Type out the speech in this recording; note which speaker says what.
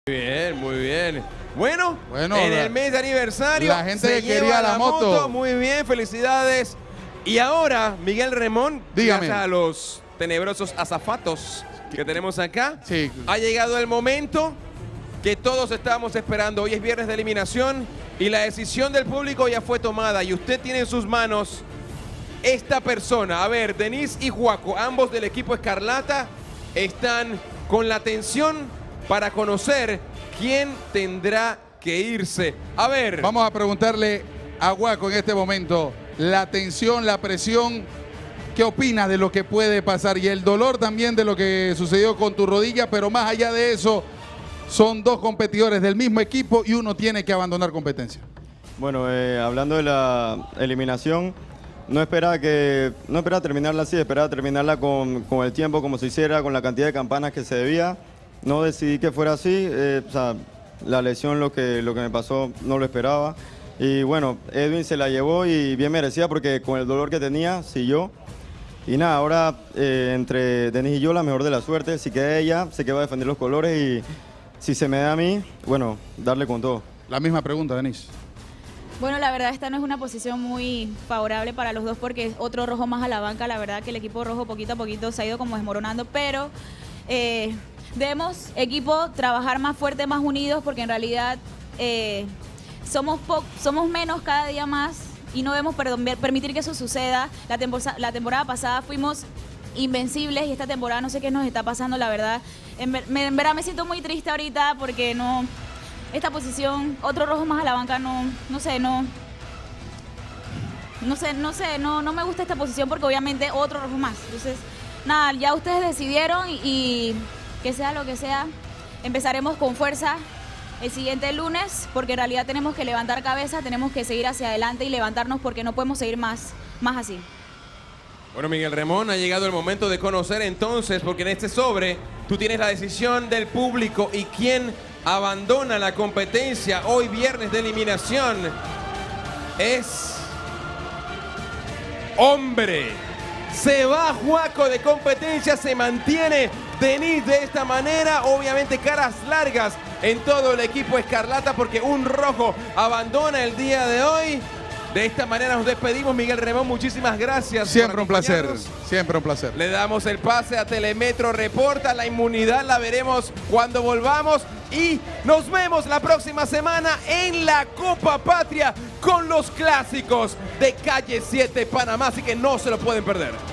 Speaker 1: Muy bien, muy bien. Bueno, en el mes de aniversario,
Speaker 2: la gente
Speaker 1: se
Speaker 2: que quería
Speaker 1: lleva
Speaker 2: la moto.
Speaker 1: Muy bien, felicidades. Y ahora, Miguel Remón,
Speaker 2: dígame,
Speaker 1: gracias a los tenebrosos azafatos que tenemos acá,
Speaker 2: sí,
Speaker 1: ha llegado el momento que todos estábamos esperando. Hoy es viernes de eliminación y la decisión del público ya fue tomada y usted tiene en sus manos esta persona. A ver, Denise y Juaco, ambos del equipo Escarlata, están con la atención para conocer quién tendrá que irse. A ver.
Speaker 2: Vamos a preguntarle a Juaco en este momento la tensión, la presión. ¿Qué opinas de lo que puede pasar? Y el dolor también de lo que sucedió con tu rodilla, pero más allá de eso, son dos competidores del mismo equipo y uno tiene que abandonar competencia.
Speaker 3: Bueno, hablando de la eliminación, no esperaba terminarla así, esperaba terminarla con el tiempo como se hiciera, con la cantidad de campanas que se debía. No decidí que fuera así, o sea, la lesión, lo que me pasó, no lo esperaba. Y bueno, Edwin se la llevó y bien merecida porque con el dolor que tenía, siguió. Y nada, ahora entre Denise y yo, la mejor de la suerte. Si queda ella, sé que va a defender los colores y si se me da a mí, bueno, darle con todo.
Speaker 2: La misma pregunta, Denise.
Speaker 4: Bueno, la verdad esta no es una posición muy favorable para los dos porque es otro rojo más a la banca. La verdad que el equipo rojo poquito a poquito se ha ido como desmoronando, pero debemos, equipo, trabajar más fuerte, más unidos, porque en realidad somos menos cada día más y no debemos permitir que eso suceda. La temporada pasada fuimos invencibles y esta temporada no sé qué nos está pasando, la verdad. En verdad me siento muy triste ahorita porque no... Esta posición, otro rojo más a la banca, no me gusta esta posición porque obviamente otro rojo más. Entonces, nada, ya ustedes decidieron y que sea lo que sea, empezaremos con fuerza el siguiente lunes porque en realidad tenemos que levantar cabeza, tenemos que seguir hacia adelante y levantarnos porque no podemos seguir más así.
Speaker 1: Bueno, Miguel Remón, ha llegado el momento de conocer entonces, porque en este sobre tú tienes la decisión del público y quién abandona la competencia hoy viernes de eliminación es hombre. Se va Juaco de competencia, se mantiene Denise de esta manera. Obviamente caras largas en todo el equipo Escarlata porque un rojo abandona el día de hoy. De esta manera nos despedimos, Miguel Remón, muchísimas gracias.
Speaker 2: Siempre un placer, siempre un placer.
Speaker 1: Le damos el pase a Telemetro Reporta, la inmunidad la veremos cuando volvamos y nos vemos la próxima semana en la Copa Patria con los clásicos de Calle 7 Panamá, así que no se lo pueden perder.